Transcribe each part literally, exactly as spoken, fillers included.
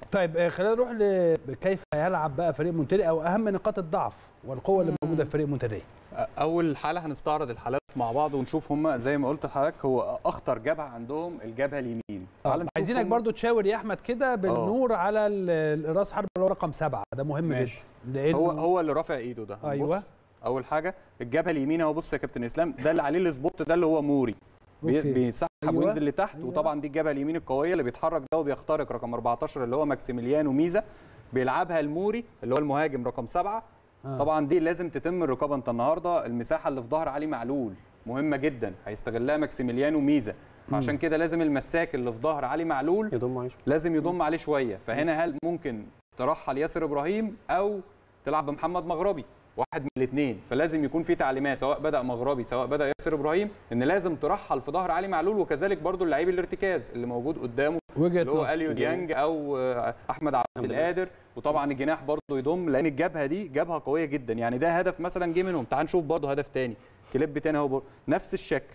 طيب خلينا نروح لكيف يلعب بقى فريق مونتري او اهم نقاط الضعف والقوه اللي موجوده في فريق مونتري. اول حاله هنستعرض الحالات مع بعض ونشوف هم زي ما قلت لحضرتك هو اخطر جبهه عندهم الجبهه اليمين. عايزينك برضو تشاور يا احمد كده بالنور أوه. على راس حرب اللي هو رقم سبعة، ده مهم ماشي. جدا هو هو اللي رافع ايده ده. ايوه اول حاجه الجبهه اليمين اهو، بص يا كابتن اسلام، ده اللي عليه السبوت ده اللي هو موري بيسحب أيوة. وينزل لتحت أيوة. وطبعا دي الجبهه اليمين القويه اللي بيتحرك ده وبيخترق رقم أربعتاشر اللي هو ماكسيميليانو ميزا، بيلعبها الموري اللي هو المهاجم رقم سبعة. آه. طبعا دي لازم تتم الرقابه. انت النهارده المساحه اللي في ظهر علي معلول مهمه جدا هيستغلها ماكسيميليانو ميزا، عشان كده لازم المساك اللي في ظهر علي معلول يضم عليه لازم يضم عليه شويه. فهنا هل ممكن ترحل ياسر ابراهيم او تلعب بمحمد مغربي، واحد من الاثنين. فلازم يكون في تعليمات سواء بدا مغربي سواء بدا ياسر ابراهيم ان لازم ترحل في ظهر علي معلول، وكذلك برضو اللعيب الارتكاز اللي موجود قدامه اللي هو اليو ديانج او احمد عبد القادر، وطبعا الجناح برضو يضم، لان الجبهه دي جبهه قويه جدا. يعني ده هدف مثلا جه منهم. تعال نشوف برضو هدف ثاني، كليب ثاني اهو نفس الشكل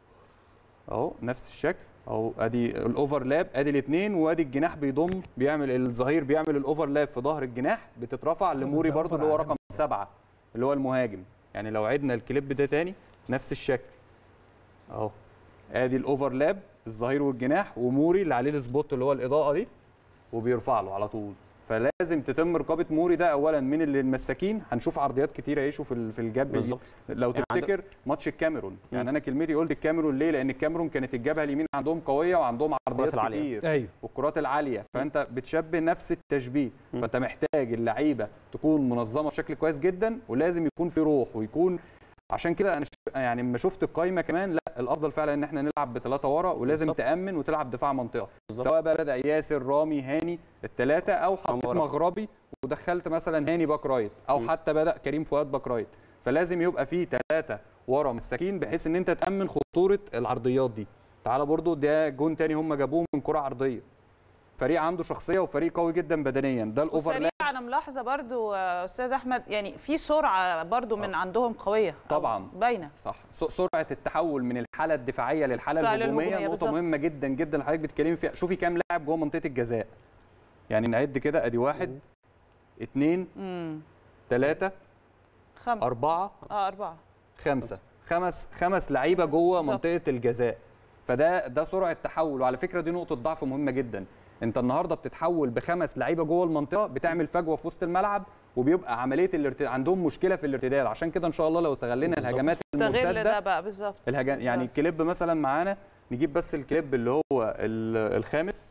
اهو نفس الشكل اهو، ادي الاوفرلاب ادي الاثنين، وادي الجناح بيضم بيعمل الظهير بيعمل الاوفرلاب في ظهر الجناح، بتترفع لموري برضو اللي هو رقم سبعة اللي هو المهاجم. يعني لو عدنا الكليب ده تاني نفس الشكل اهو، ادي الاوفرلاب الظهير والجناح وموري اللي عليه السبوت اللي هو الاضاءه دي وبيرفع له على طول. فلازم تتم رقابه موري ده اولا من المساكين. هنشوف عرضيات كتيره يشوف في في الجاب بالظبط. لو يعني تفتكر ماتش الكاميرون، يعني انا كلمتي قلت الكاميرون ليه؟ لان الكاميرون كانت الجبهه اليمين عندهم قويه وعندهم عرضيات كتير أيوه. والكرات العاليه، فانت بتشبه نفس التشبيه. فانت محتاج اللعيبه تكون منظمه بشكل كويس جدا، ولازم يكون في روح ويكون. عشان كده انا يعني لما شفت القايمه كمان لا الافضل فعلا ان احنا نلعب بثلاثه ورا، ولازم بالزبط. تامن وتلعب دفاع منطقه بالزبط. سواء بقى بدا ياسر رامي هاني الثلاثه، او حطيت مغربي ودخلت مثلا هاني باك رايت، او م. حتى بدا كريم فؤاد باك رايت. فلازم يبقى في ثلاثه ورا مساكين بحيث ان انت تامن خطوره العرضيات دي. تعالى برضو ده جون تاني هم جابوه من كره عرضيه. فريق عنده شخصيه وفريق قوي جدا بدنيا. ده الاوفرلاب. انا ملاحظه برضو استاذ احمد يعني في سرعه برضو من أوه. عندهم قويه طبعا باينه صح. سرعه التحول من الحاله الدفاعيه للحاله الهجوميه نقطه بالزبط. مهمه جدا جدا اللي حضرتك بتتكلمي فيها. شوفي كام لاعب جوه منطقه الجزاء، يعني نعد كده ادي واحد اثنين ثلاثه خمسه اربعه اه اربعه خمسه خمس خمس لعيبه جوه منطقه الجزاء. فده ده سرعه تحول. وعلى فكره دي نقطه ضعف مهمه جدا. انت النهارده بتتحول بخمس لعيبه جوه المنطقه، بتعمل فجوه في وسط الملعب، وبيبقى عمليه الارتداد عندهم مشكله في الارتداد. عشان كده ان شاء الله لو استغلنا الهجمات المرتده استغل ده بقى بالظبط الهجم... يعني الكليب مثلا معانا، نجيب بس الكليب اللي هو الخامس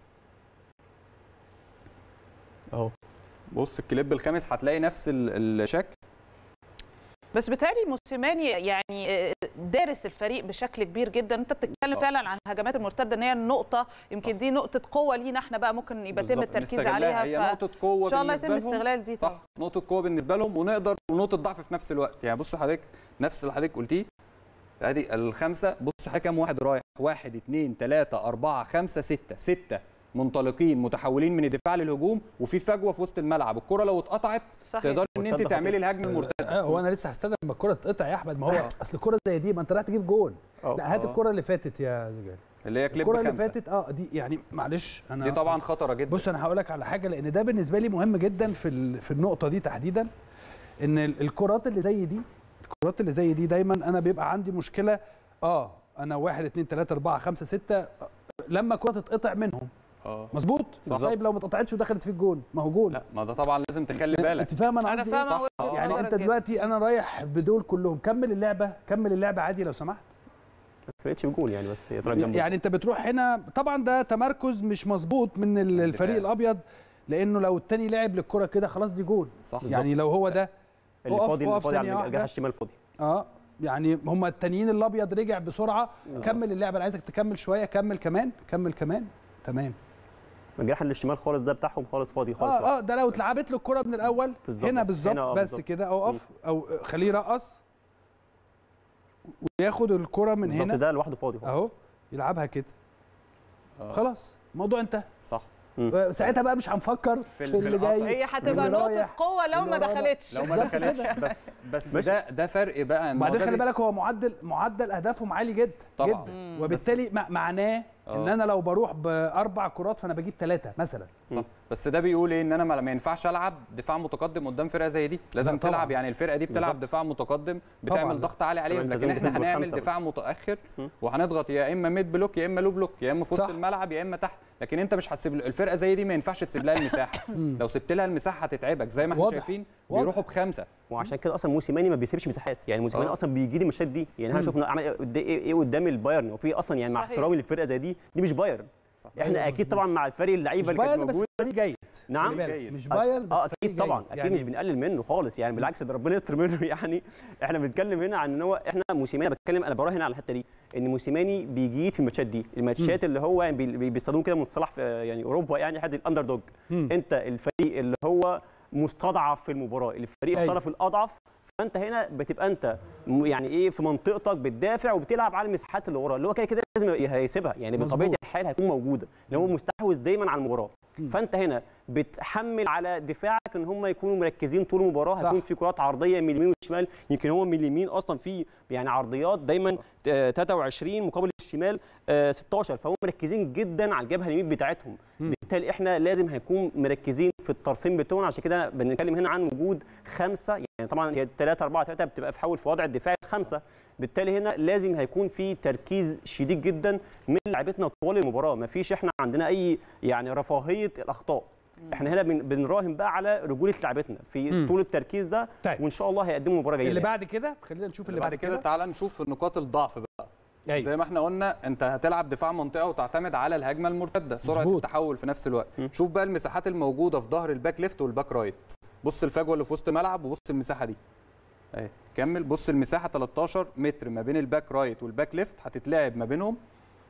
اهو. بص الكليب الخامس هتلاقي نفس الشكل. بس بتهيألي موسيماني يعني دارس الفريق بشكل كبير جدا. انت بتتكلم فعلا عن الهجمات المرتده ان هي النقطه، يمكن صح. دي نقطه قوه لينا احنا بقى ممكن يبقى يتم التركيز عليها. هي نقطه قوه ان شاء الله يتم الاستغلال دي. صح, صح. نقطه قوه بالنسبه لهم ونقدر ونقطه ضعف في نفس الوقت. يعني بص حضرتك نفس اللي حضرتك قلتيه ادي الخمسه. بص حضرتك كام واحد رايح، واحد اثنين ثلاثه اربعه خمسه سته سته منطلقين متحولين من الدفاع للهجوم، وفي فجوه في وسط الملعب. الكره لو اتقطعت تقدر ان انت تعملي الهجمه المرتده. هو انا لسه هستنى لما الكره تتقطع يا احمد. ما هو اصل الكره زي دي ما انت رايح تجيب جون. لا هات الكره اللي فاتت يا زجاج، اللي هي كليب الكره اللي فاتت اه دي يعني معلش انا دي طبعا خطره جدا. بص انا هقول لك على حاجه، لان ده بالنسبه لي مهم جدا في في النقطه دي تحديدا، ان الكرات اللي زي دي الكرات اللي زي دي دايما انا بيبقى عندي مشكله. اه انا واحد اثنين ثلاثه اربعه خمسه سته لما الكره تتقطع منهم اه مظبوط. طيب لو ما اتقطعتش ودخلت في الجون ما هو جون. لا ما ده طبعا لازم تخلي بالك. انت فاهم انا قصدي ايه؟ يعني انت دلوقتي انا رايح بدول كلهم، كمل اللعبه كمل اللعبه عادي لو سمحت. ما فرقتش بجول يعني، بس هي طلعت جنبه. يعني انت بتروح هنا طبعا ده تمركز مش مظبوط من الفريق الابيض، لانه لو الثاني لعب للكره كده خلاص دي جون. صح. يعني لو هو ده اللي فاضي اللي فاضي على الجهه الشمال فاضي. اه يعني هم التانيين الابيض رجع بسرعه. أوه. كمل اللعبه، انا عايزك تكمل شويه، كمل كمان كمل كمان. تمام. الجناح اللي الشمال خالص ده بتاعهم خالص فاضي خالص. اه اه ده لو اتلعبت له الكره من الاول بالزبط. هنا بالظبط بس كده اوقف او خليه يرقص وياخد الكره من هنا بالظبط. ده لوحده فاضي خالص اهو يلعبها كده. آه. خلاص الموضوع انتهى. صح. ساعتها بقى مش هنفكر في, في اللي جاي. هي هتبقى نقطه قوه لو ما دخلتش. لو ما دخلتش بس بس ده ده فرق بقى. بعدين خلي بالك هو معدل معدل اهدافهم عالي جدا طبعا. جدا، وبالتالي معناه ان انا لو بروح باربع كرات فانا بجيب ثلاثه مثلا. صح. بس ده بيقول ايه؟ ان انا ما ينفعش العب دفاع متقدم قدام فرقه زي دي، لازم تلعب يعني الفرقه دي بتلعب بالزبط. دفاع متقدم بتعمل ضغط عالي عليهم، لكن احنا هنعمل دفاع متاخر وهنضغط يا اما ميد بلوك يا اما لو بلوك يا اما في وسط الملعب يا اما تحت، لكن انت مش هتسيب الفرقه زي دي، ما ينفعش تسيب لها المساحه. لو سبت لها المساحه هتتعبك زي ما احنا شايفين بيروحوا بخمسه. وعشان كده اصلا موسيماني ما بيسيبش مساحات، يعني موسيماني اصلا بيجي لي الماتشات دي، يعني احنا شفنا عمل ايه قدام البايرن، وفي اصلا يعني مع احترامي للفرقه زي دي دي مش بايرن. احنا اكيد طبعا مع الفريق اللعيبه اللي كانت موجوده بس جيد. نعم مش بايرن بس اه اكيد طبعا اكيد يعني مش بنقلل منه خالص، يعني بالعكس ده ربنا يستر منه. يعني احنا بنتكلم هنا عن ان هو احنا موسيماني، بتكلم انا براهن على الحته دي ان موسيماني بيجيد في الماتشات دي، الماتشات اللي هو يعني بيستخدموا كده مصطلح في يعني اوروبا، يعني حد الاندر دوج. انت الفريق اللي هو مستضعف في المباراه، الفريق الطرف الاضعف، فانت هنا بتبقى انت يعني ايه في منطقتك بتدافع وبتلعب على المساحات اللي ورا، اللي هو كده كده لازم هيسيبها، يعني بطبيعه الحال هتكون موجوده لان هو مستحوذ دايما على المباراه. فانت هنا بتحمل على دفاعك ان هم يكونوا مركزين طول المباراه، هيكون في كرات عرضيه من اليمين والشمال، يمكن هو من اليمين اصلا في يعني عرضيات دايما ثلاثة وعشرين مقابل الشمال ستاشر، فهم مركزين جدا على الجبهه اليمين بتاعتهم. بالتالي احنا لازم هنكون مركزين في الطرفين بتوعنا، عشان كده بنتكلم هنا عن وجود خمسه، يعني طبعا هي ثلاثة أربعة ثلاثة بتبقى في حول في وضع الدفاع خمسه، بالتالي هنا لازم هيكون في تركيز شديد جدا من لاعبتنا طوال المباراه، ما فيش احنا عندنا اي يعني رفاهيه الاخطاء. احنا هنا بنراهن بقى على رجوله لاعبتنا في مم. طول التركيز ده. طيب. وان شاء الله هيقدموا مباراه جيده. اللي بعد كده خلينا نشوف اللي بعد كده. كده تعال نشوف نقاط الضعف بقى. أيوة. زي ما احنا قلنا انت هتلعب دفاع منطقه وتعتمد على الهجمه المرتده، سرعه مزبوط. التحول في نفس الوقت. م. شوف بقى المساحات الموجوده في ظهر الباك ليفت والباك رايت، بص الفجوه اللي في وسط الملعب وبص المساحه دي اهي، كمل بص المساحه تلتاشر متر ما بين الباك رايت والباك ليفت هتتلعب ما بينهم،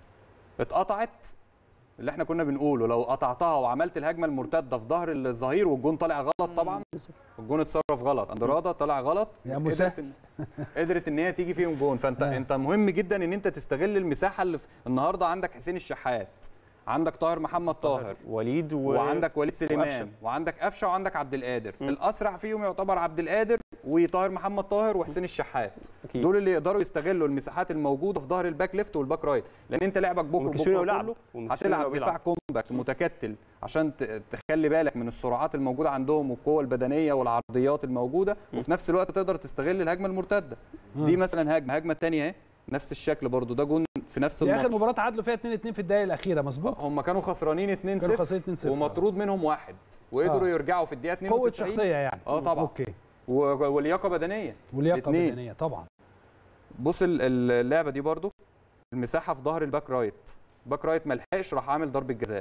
اتقطعت اللي احنا كنا بنقوله لو قطعتها وعملت الهجمه المرتده في ظهر الظهير والجون طالع غلط، طبعا الجون اتصرف غلط، اندرادا طلع غلط، قدرت ان... قدرت ان هي تيجي فيهم جون. فانت آه. انت مهم جدا ان انت تستغل المساحه اللي في... النهارده عندك حسين الشحات، عندك طاهر محمد طاهر، وليد و... وعندك وليد سليمان وأفشة. وعندك قفشه وعندك عبد القادر. م. الاسرع فيهم يعتبر عبد القادر وطاهر محمد طاهر وحسين الشحات. أكيد. دول اللي يقدروا يستغلوا المساحات الموجوده في ظهر الباك ليفت والباك رايت، لان انت لعبك بكره بكره كله هتلعب دفاع كومباكت متكتل عشان تخلي بالك من السرعات الموجوده عندهم والقوه البدنيه والعرضيات الموجوده، م. وفي نفس الوقت تقدر تستغل الهجمه المرتده. م. دي مثلا هجمه هجمه ثانيه اهي نفس الشكل برضو، ده جون في نفس الماتش. اخر مباراه تعادلوا فيها اتنين اتنين في الدقائق الاخيره مظبوط. هم كانوا خسرانين اتنين صفر ومطرود منهم واحد وقدروا آه. يرجعوا في الدقيقه اتنين وتسعين. قوه شخصيه يعني. اه طبعا. اوكي. ولياقه بدنيه. ولياقه بدنيه طبعا. بص اللعبه دي برضو المساحه في ظهر الباك رايت، باك رايت ما لحقش راح عامل ضربه جزاء.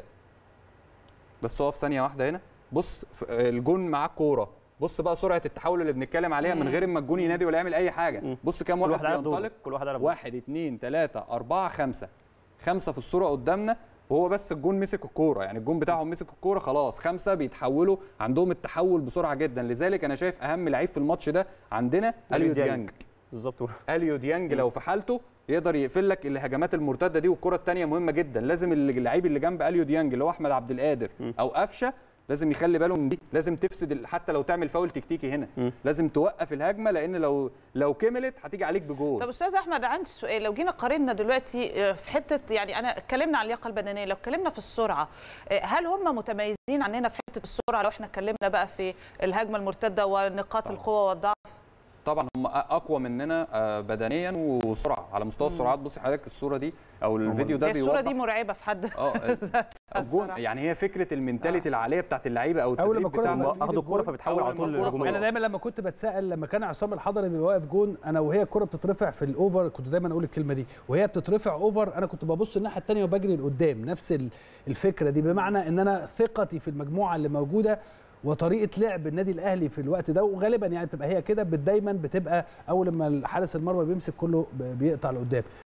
بس اقف ثانيه واحده هنا، بص الجون معاه كوره، بص بقى سرعه التحول اللي بنتكلم عليها من غير ما الجون ينادي ولا يعمل اي حاجه. بص كام واحد بينطلق، كل واحد على واحد اتنين تلاته اربعه خمسه، خمسه في الصوره قدامنا، وهو بس الجون مسك الكوره، يعني الجون بتاعهم مسك الكوره خلاص، خمسه بيتحولوا عندهم التحول بسرعه جدا. لذلك انا شايف اهم لعيب في الماتش ده عندنا اليو ديانج. بالظبط. اليو ديانج لو في حالته يقدر يقفل لك الهجمات المرتده دي، والكره الثانيه مهمه جدا، لازم اللعيب اللي جنب اليو ديانج اللي هو احمد عبد القادر او قفشه لازم يخلي باله من دي، لازم تفسد حتى لو تعمل فاول تكتيكي هنا، م. لازم توقف الهجمه، لان لو لو كملت هتيجي عليك بجول. طب استاذ احمد عندي سؤال، لو جينا قارنا دلوقتي في حته، يعني انا اتكلمنا عن اللياقه البدنيه، لو اتكلمنا في السرعه هل هم متميزين عننا في حته السرعه؟ لو احنا اتكلمنا بقى في الهجمه المرتده ونقاط القوه والضعف، طبعا هم اقوى مننا بدنيا وسرعه على مستوى السرعات. بصي حضرتك الصوره دي او الفيديو ده بيوضح، الصوره دي مرعبه في حد اه الجون، يعني هي فكره المينتاليتي آه. العاليه بتاعت اللعيبه او التدريب بتاعهم، اخدوا الكوره فبتحول على طول للهجوميه. انا دايما لما كنت بتسال لما كان عصام الحضري بيبقى واقف جون، انا وهي الكوره بتترفع في الاوفر كنت دايما اقول الكلمه دي، وهي بتترفع اوفر انا كنت ببص الناحيه الثانيه وبجري لقدام، نفس الفكره دي، بمعنى ان انا ثقتي في المجموعه اللي موجوده وطريقه لعب النادي الاهلي في الوقت ده، وغالبا يعني بتبقى هي كده، دايما بتبقى اول ما حارس المرمى بيمسك كله بيقطع لقدام.